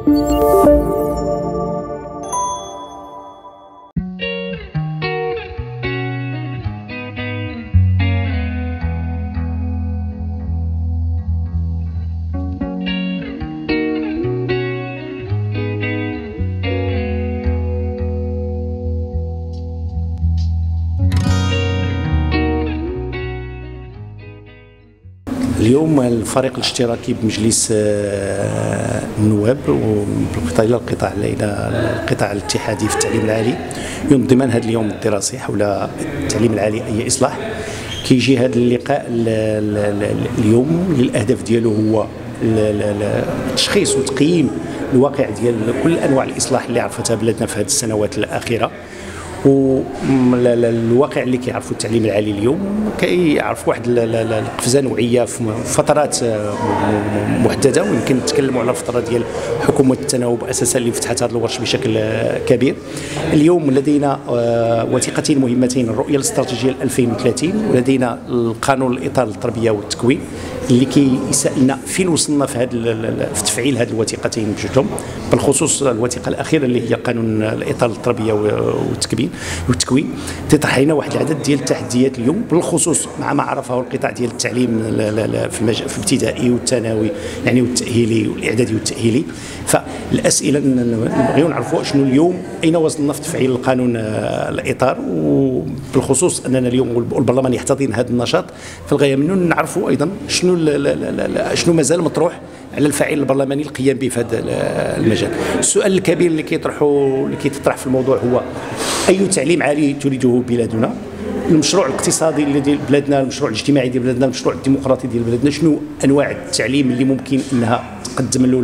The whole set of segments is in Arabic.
اليوم الفريق الاشتراكي بمجلس النواب وبالقطاع الى القطاع الاتحادي في التعليم العالي ينظمان هذا اليوم الدراسي حول التعليم العالي اي اصلاح. كيجي هذا اللقاء اليوم للاهداف ديالو هو تشخيص وتقييم الواقع ديال كل انواع الاصلاح اللي عرفتها بلادنا في هذه السنوات الاخيره، والواقع اللي كيعرفوا التعليم العالي اليوم كيعرف واحد القفزه نوعيه في فترات محدده، ويمكن نتكلموا على الفتره ديال حكومه التناوب اساسا اللي فتحت هذا الورش بشكل كبير. اليوم لدينا وثيقتين مهمتين، الرؤيه الاستراتيجيه 2030 ولدينا القانون الاطار للتربيه والتكوين اللي كيسالنا فين وصلنا في في تفعيل هذه الوثيقتين بجوجهم، بالخصوص الوثيقه الاخيره اللي هي قانون الاطار للتربيه والتكوين تطرح لنا واحد العدد ديال التحديات اليوم، بالخصوص مع ما عرفه القطاع ديال التعليم في الابتدائي والثانوي يعني والتاهيلي والاعدادي والتاهيلي. فالاسئله نبغيو نعرفوا شنو اليوم اين وصلنا في تفعيل القانون الاطار، وبالخصوص اننا اليوم البرلمان يحتضن هذا النشاط، فالغايه منه نعرفوا ايضا شنو مازال مطروح على الفاعل البرلماني القيام به في هذا المجال. السؤال الكبير اللي كيتطرح في الموضوع هو اي تعليم عالي تريده بلادنا؟ المشروع الاقتصادي اللي ديال بلادنا، المشروع الاجتماعي ديال بلادنا، المشروع الديمقراطي ديال بلادنا، شنو انواع التعليم اللي ممكن انها تقدم له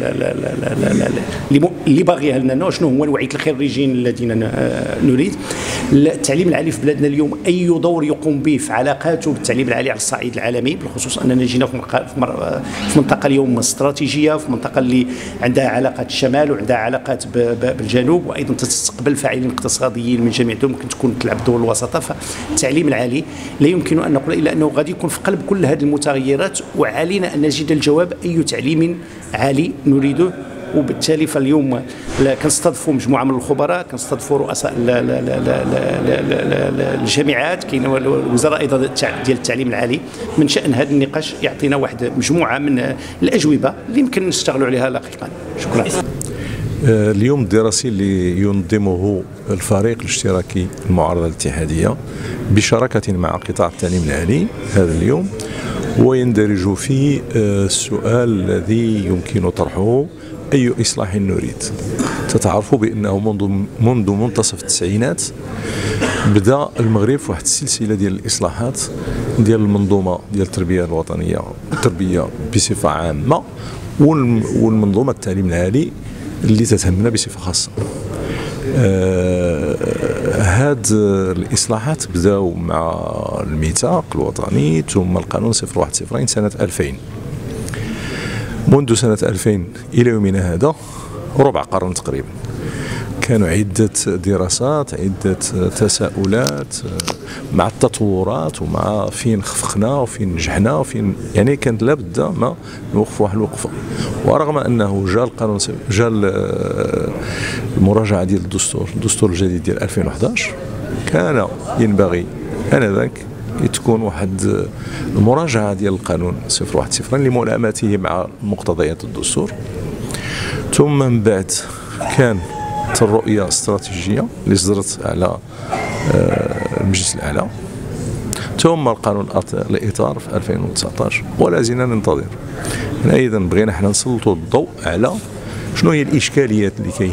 اللي باغيها لنا، شنو هو نوعيه الخريجين الذين نريد؟ التعليم العالي في بلادنا اليوم اي دور يقوم به في علاقاته بالتعليم العالي على الصعيد العالمي، بالخصوص اننا جينا في منطقه اليوم استراتيجيه، في منطقه اللي عندها علاقات الشمال وعندها علاقات بالجنوب، وايضا تستقبل فاعلين اقتصاديين من جميع الدول، ممكن تكون تلعب دور الوسطاء. فالتعليم العالي لا يمكن ان نقول الا انه غادي يكون في قلب كل هذه المتغيرات، وعلينا ان نجد الجواب اي تعليم عالي نريده. وبالتالي فاليوم كنستضيفوا مجموعه من الخبراء، كنستضيفوا رؤساء الجامعات، كاين الوزراء ايضا ديال التعليم العالي، من شان هذا النقاش يعطينا واحد مجموعه من الاجوبه اللي يمكن نشتغلوا عليها لاحقا. شكرا. اليوم الدراسي اللي ينظمه الفريق الاشتراكي المعارضه الاتحاديه بشراكه مع قطاع التعليم العالي هذا اليوم، ويندرج فيه السؤال الذي يمكن طرحه: أي إصلاح نريد؟ تتعرفوا بأنه منذ منتصف التسعينات بدأ المغرب في واحد السلسلة ديال الإصلاحات ديال المنظومة ديال التربية الوطنية، التربية بصفة عامة، والمنظومة التعليم العالي اللي تتهمنا بصفة خاصة. هاد الإصلاحات بداو مع الميثاق الوطني ثم القانون 010 سنة 2000. منذ سنة 2000 إلى يومنا هذا ربع قرن تقريبا، كانوا عدة دراسات، عدة تساؤلات مع التطورات، ومع فين خفقنا وفين نجحنا وفين، يعني كانت لابد ما نوقف واحد الوقفة. ورغم أنه جاء المراجعة ديال الدستور الجديد ديال 2011، كان ينبغي آنذاك تكون واحد المراجعة ديال القانون 010 لملائمته مع مقتضيات الدستور. ثم من بعد كان الرؤية الاستراتيجية اللي صدرت على المجلس الأعلى، ثم القانون الإطار في 2019، ولا زلنا ننتظر. أيضا بغينا حنا نسلطوا الضوء على شنو هي الإشكاليات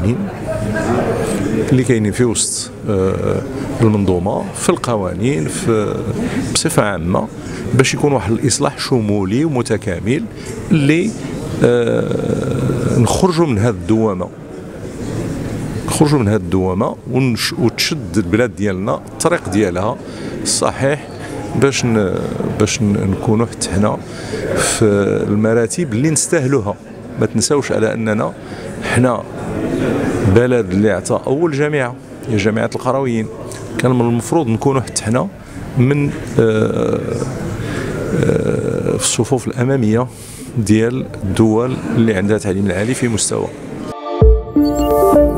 اللي كاينين في وسط المنظومة، في القوانين، بصفة عامة، باش يكون واحد الإصلاح شمولي ومتكامل اللي نخرجوا من هذه الدوامة، وتشد البلاد ديالنا الطريق ديالها الصحيح، باش نكونوا حتى حنا في المراتب اللي نستاهلوها. ما تنساوش على اننا حنا بلد اللي عطى اول جامعه هي جامعه القرويين، كان من المفروض نكونوا حتى حنا من في الصفوف الاماميه ديال الدول اللي عندها تعليم العالي في مستوى. العالم.